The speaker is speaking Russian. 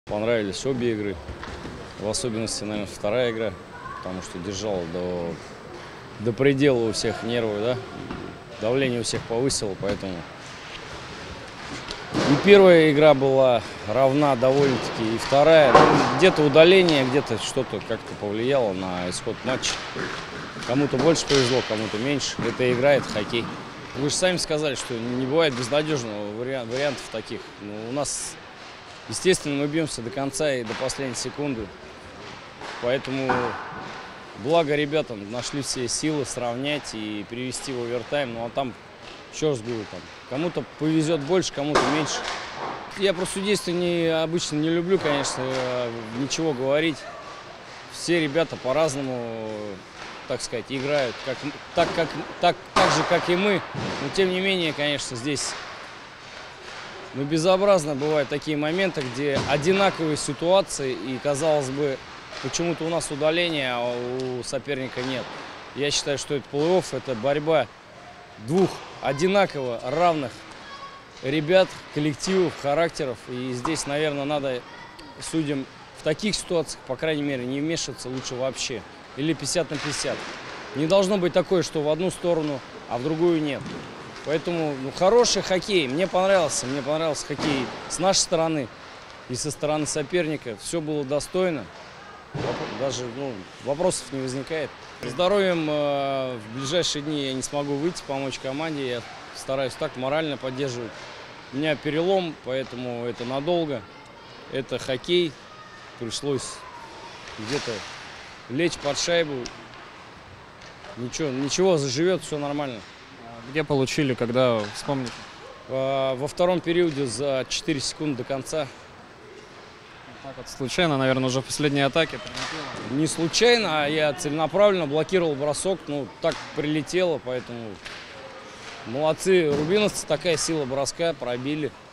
Понравились обе игры, в особенности, наверное, вторая игра, потому что держала до предела у всех нервы, да? Давление у всех повысило, поэтому и первая игра была равна довольно-таки, и вторая. Где-то удаление, где-то что-то как-то повлияло на исход матча. Кому-то больше повезло, кому-то меньше. Это игра, это хоккей. Вы же сами сказали, что не бывает безнадежного вариантов таких. Но у нас, естественно, мы бьемся до конца и до последней секунды. Поэтому благо ребятам нашли все силы сравнять и перевести в овертайм. Ну а там, еще раз говорю, кому-то повезет больше, кому-то меньше. Я про судейство обычно не люблю, конечно, ничего говорить. Все ребята по-разному, так сказать, играют, так же, как и мы. Но тем не менее, конечно, здесь безобразно бывают такие моменты, где одинаковые ситуации, и, казалось бы, почему-то у нас удаление, а у соперника нет. Я считаю, что это плей-офф, это борьба двух одинаково равных ребят, коллективов, характеров. И здесь, наверное, надо судьям в таких ситуациях, по крайней мере, не вмешиваться лучше вообще. Или 50 на 50. Не должно быть такое, что в одну сторону, а в другую нет. Поэтому хороший хоккей. Мне понравился хоккей с нашей стороны и со стороны соперника. Все было достойно. Даже вопросов не возникает. Здоровьем в ближайшие дни я не смогу выйти, помочь команде. Я стараюсь так морально поддерживать. У меня перелом, поэтому это надолго. Это хоккей. Пришлось где-то лечь под шайбу. Ничего, заживет, все нормально. Где получили, когда вспомните? Во втором периоде за 4 секунды до конца. Так вот случайно, наверное, уже в последней атаке прилетело. Не случайно, а я целенаправленно блокировал бросок. Так прилетело, поэтому молодцы. Рубиновцы, такая сила броска, пробили.